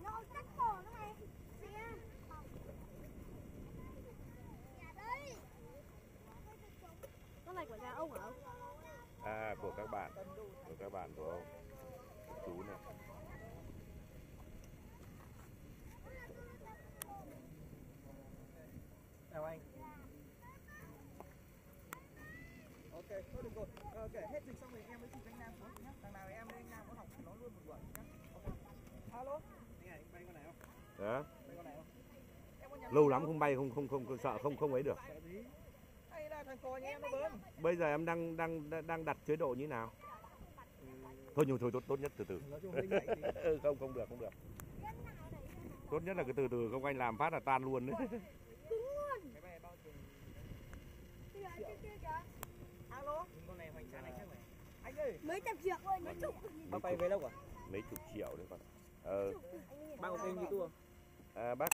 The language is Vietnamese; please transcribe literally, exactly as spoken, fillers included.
Nó cắt cổ nó này. Xe. Con này của nhà ông hả? À, của các bạn, của các bạn của ông, chú này. Chào anh. Ok, thôi được rồi. Ờ, kể hết dịch xong rồi em mới chụp anh Nam xuống nhé. Thằng nào em với anh Nam có học nó luôn một buổi nhé. Ok. Alo. Anh này, bay con này không? Đó. Bay con này không? Em có nhắn Lâu lắm không bay, không không không, không sợ không không ấy được. Sợ gì? Hay là thằng cò nhà em nó bớn. Bây giờ em đang đang đang đặt chế độ như thế nào? Ừ. Thôi nhưng thôi tốt tốt nhất từ từ. Nói chung hơi nhạy tí. Ừ, không không được không được. Tốt nhất là cứ từ từ, không anh làm phát là tan luôn đấy. Cái này bao tiền? Kìa, kia kìa. Alo. Con này hoành tráng này chắc phải. Anh ơi. Mấy trăm triệu ơi, mấy chục. Bác bay về đâu à? Mấy chục triệu đấy con. Ờ. Bác có kênh YouTube không? À, bác